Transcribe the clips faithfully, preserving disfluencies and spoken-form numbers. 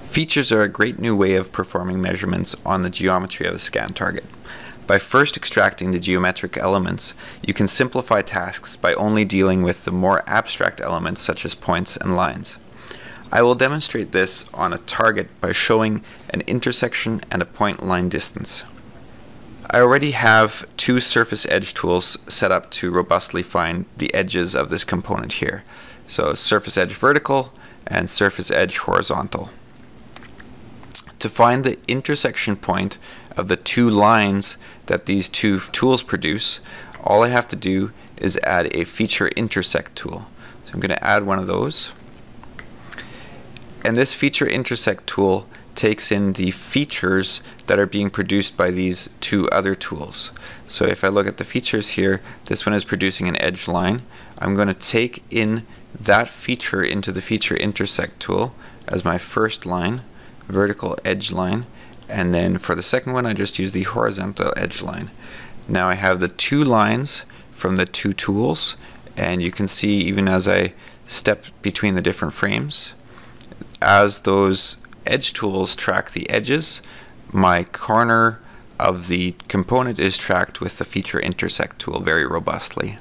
Features are a great new way of performing measurements on the geometry of a scan target. By first extracting the geometric elements, you can simplify tasks by only dealing with the more abstract elements such as points and lines. I will demonstrate this on a target by showing an intersection and a point line distance. I already have two surface edge tools set up to robustly find the edges of this component here. So surface edge vertical and surface edge horizontal. To find the intersection point of the two lines that these two tools produce, all I have to do is add a feature intersect tool. So I'm going to add one of those. And this feature intersect tool takes in the features that are being produced by these two other tools. So if I look at the features here, this one is producing an edge line. I'm going to take in that feature into the feature intersect tool as my first line, vertical edge line, and then for the second one I just use the horizontal edge line. Now I have the two lines from the two tools, and you can see even as I step between the different frames, as those edge tools track the edges, my corner of the component is tracked with the feature intersect tool very robustly.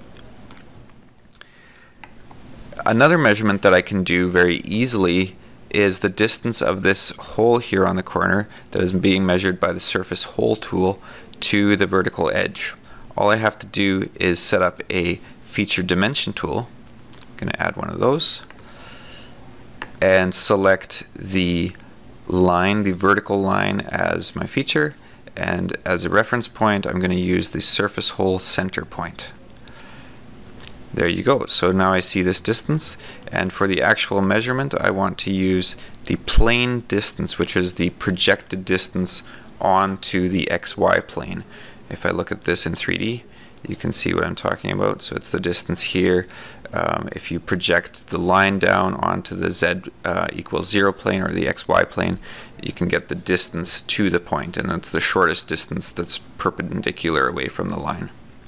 Another measurement that I can do very easily is the distance of this hole here on the corner that is being measured by the surface hole tool to the vertical edge. All I have to do is set up a feature dimension tool. I'm going to add one of those and select the line, the vertical line, as my feature, and as a reference point I'm going to use the surface hole center point. There you go. So now I see this distance, and for the actual measurement I want to use the plane distance, which is the projected distance onto the X Y plane. If I look at this in three D, you can see what I'm talking about. So it's the distance here. Um, if you project the line down onto the Z uh, equals zero plane or the X Y plane, you can get the distance to the point, and that's the shortest distance that's perpendicular away from the line.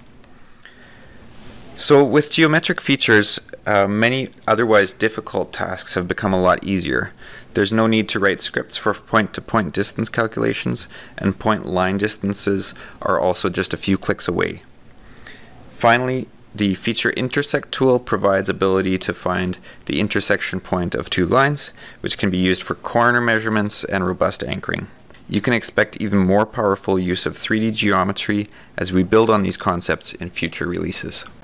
So with geometric features, uh, many otherwise difficult tasks have become a lot easier. There's no need to write scripts for point-to-point distance calculations, and point line distances are also just a few clicks away. Finally, the feature intersect tool provides ability to find the intersection point of two lines, which can be used for corner measurements and robust anchoring. You can expect even more powerful use of three D geometry as we build on these concepts in future releases.